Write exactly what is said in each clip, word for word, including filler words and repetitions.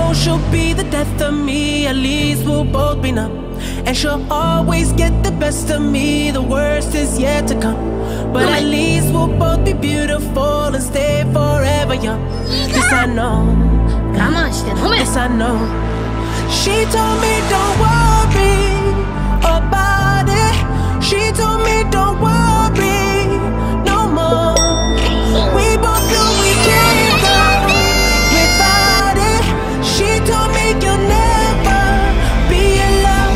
know she'll be the death of me. At least we'll both be numb. And she'll always get the best of me. The worst is yet to come. But at least we'll both be beautiful and stay forever young. This I know. This I know. She told me don't worry about it. She told me don't worry no more. We both know we can't go without it. She told me you'll never be alone.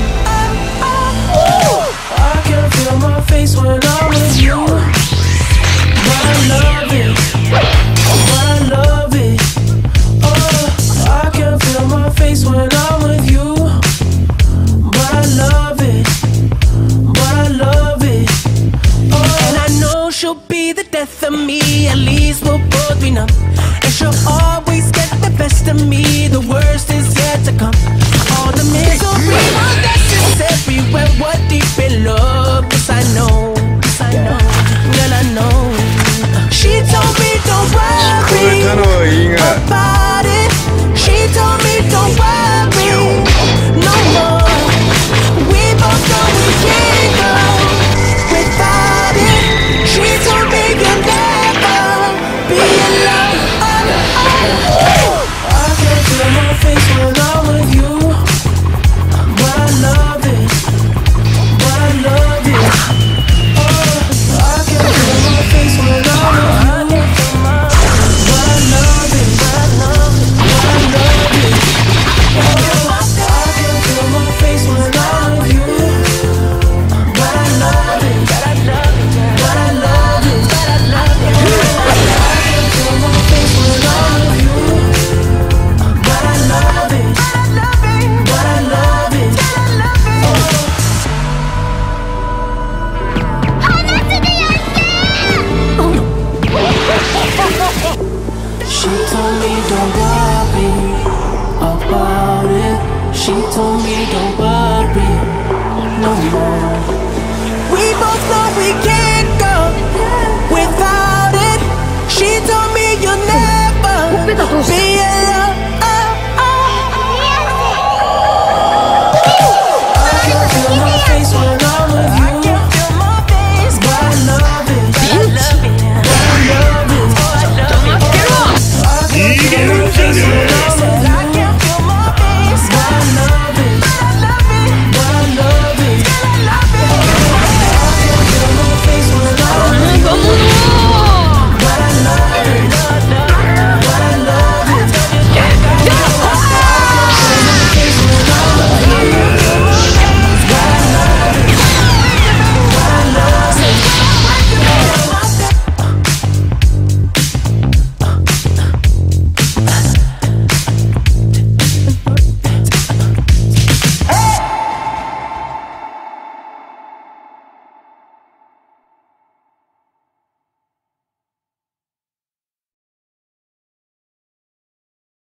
I can feel my face when I'm with you. But I love it. But I love it. Oh, I can feel my face when I'm with you. But I love it. But I love it. Oh, and I know she'll be the death of me. At least we'll both be numb. And she'll always get the best of me. The worst is yet to come. All the misery, well, that's just everywhere. What deep in love? Yes, I know. Yes, I know. Girl, I know. She told me don't worry about it. She told me don't worry no more. We both know we can't go without it. She told me you'll never be alone. I can feel my face when I'm with you. But I love it. But I love it. Oh, I can feel my face when I'm with you. But I love it. But I love it. But I love it. Oh, I can feel my face when I'm with you. But I love it. But I love it. But I love it. But I love it. I can feel my face when I'm with you. But I love it. But I love it. She told me don't worry about it. She told me don't worry no more.